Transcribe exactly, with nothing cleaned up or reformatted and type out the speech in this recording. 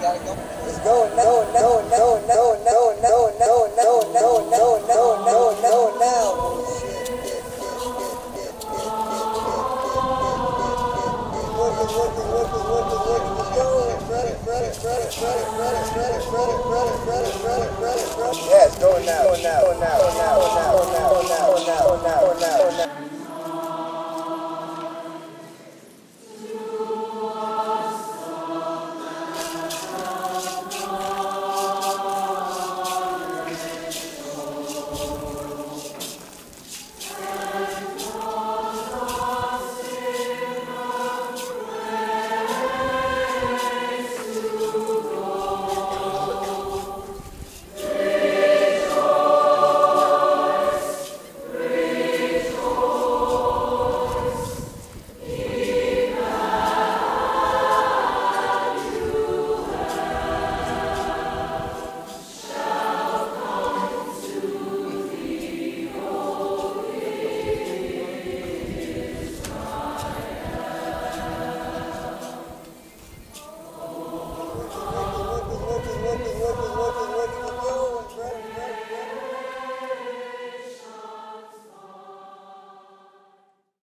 It's going no, no, no, no, no, no, no, no, no, no, no, no, no, now. Working, working, working, working, working. It's going. Ready, ready, ready, ready, ready, ready, ready, ready, ready, ready, ready, ready. Yeah, it's going now, going now, going now, going now, going now, going now, going now, going now, going now.